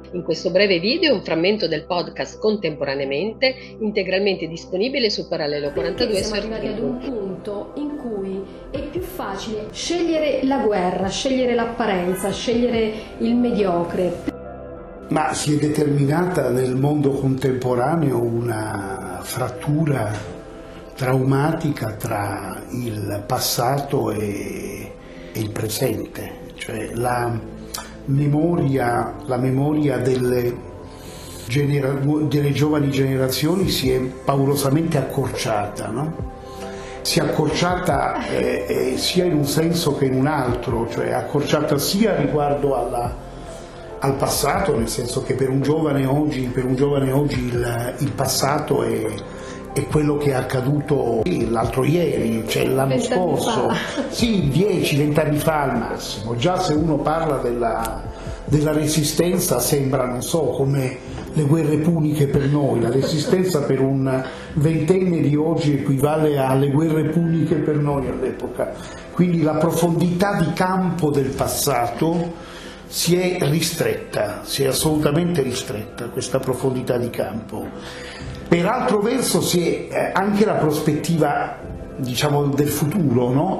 In questo breve video un frammento del podcast Contemporaneamente, integralmente disponibile su Parallelo Perché 42 siamo su arrivati ad YouTube. un punto in cui è più facile scegliere la guerra, scegliere l'apparenza, scegliere il mediocre. Ma si è determinata nel mondo contemporaneo una frattura traumatica tra il passato e il presente, cioè la memoria delle giovani generazioni si è paurosamente accorciata, no? Si è accorciata sia in un senso che in un altro, cioè accorciata sia riguardo al passato, nel senso che per un giovane oggi il passato è quello che è accaduto l'altro ieri, cioè l'anno scorso, sì, 10-20 anni fa al massimo. Già se uno parla della resistenza sembra, non so, come le guerre puniche per noi. La resistenza per un ventenne di oggi equivale alle guerre puniche per noi all'epoca. Quindi la profondità di campo del passato si è ristretta, si è assolutamente ristretta questa profondità di campo. Per altro verso si è anche la prospettiva, diciamo, del futuro, no?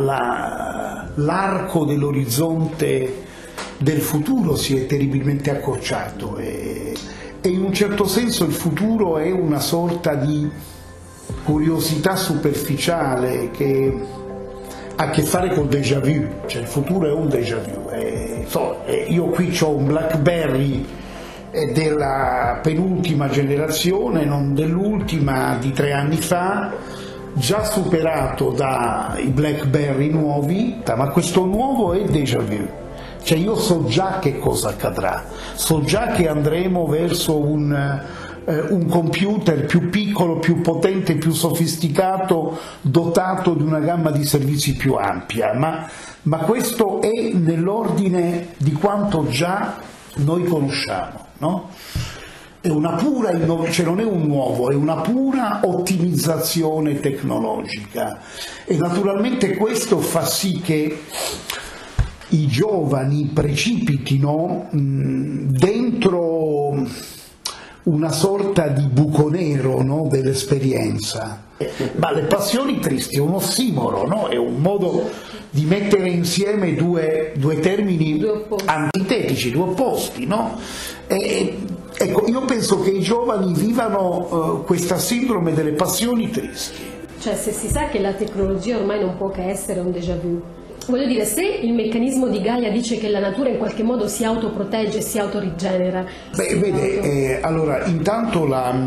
L'arco dell'orizzonte del futuro si è terribilmente accorciato e in un certo senso il futuro è una sorta di curiosità superficiale che ha a che fare col déjà vu, cioè il futuro è un déjà vu. Io qui ho un BlackBerry della penultima generazione, non dell'ultima, di 3 anni fa, già superato dai BlackBerry nuovi, ma questo nuovo è déjà vu. Cioè io so già che cosa accadrà, so già che andremo verso un computer più piccolo, più potente, più sofisticato, dotato di una gamma di servizi più ampia, ma questo è nell'ordine di quanto già noi conosciamo, no? È una pura cioè non è un nuovo, è una pura ottimizzazione tecnologica e naturalmente questo fa sì che i giovani precipitino dentro una sorta di buco nero, no, dell'esperienza. Ma le passioni tristi è un ossimoro, no? È un modo di mettere insieme due termini antitetici, due opposti, no? Ecco, io penso che i giovani vivano questa sindrome delle passioni tristi. Cioè, se si sa che la tecnologia ormai non può che essere un déjà vu, voglio dire, se il meccanismo di Gaia dice che la natura in qualche modo si autoprotegge, si autorigenera. Beh, vede, allora, intanto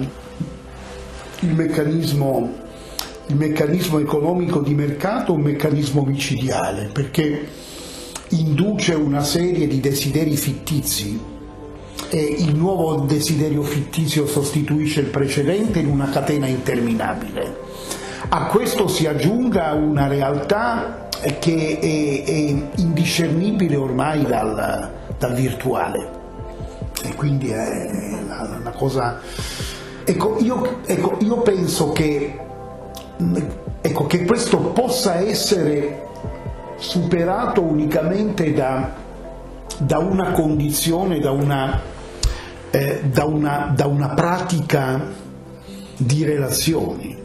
il meccanismo economico di mercato è un meccanismo micidiale, perché induce una serie di desideri fittizi e il nuovo desiderio fittizio sostituisce il precedente in una catena interminabile. A questo si aggiunga una realtà che è indiscernibile ormai dal virtuale e quindi è una cosa. Io penso che questo possa essere superato unicamente da una condizione, da una pratica di relazioni,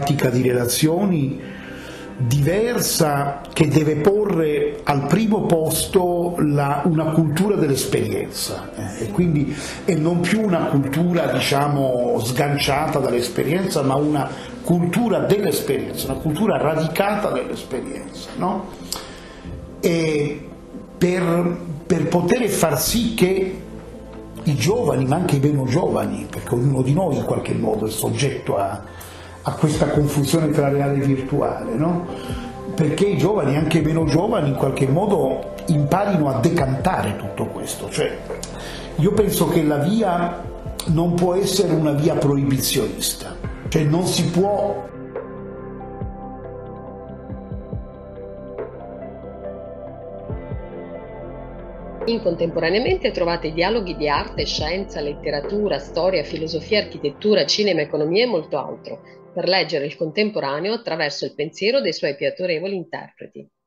diversa, che deve porre al primo posto una cultura dell'esperienza e quindi non più una cultura, diciamo, sganciata dall'esperienza, ma una cultura dell'esperienza, una cultura radicata nell'esperienza, no? E per poter far sì che i giovani, ma anche i meno giovani, perché ognuno di noi in qualche modo è soggetto a questa confusione tra reale e virtuale, no? Perché i giovani, anche i meno giovani, in qualche modo imparino a decantare tutto questo. Cioè, io penso che la via non può essere una via proibizionista, cioè non si può. In Contemporaneamente trovate dialoghi di arte, scienza, letteratura, storia, filosofia, architettura, cinema, economia e molto altro, per leggere il contemporaneo attraverso il pensiero dei suoi più autorevoli interpreti.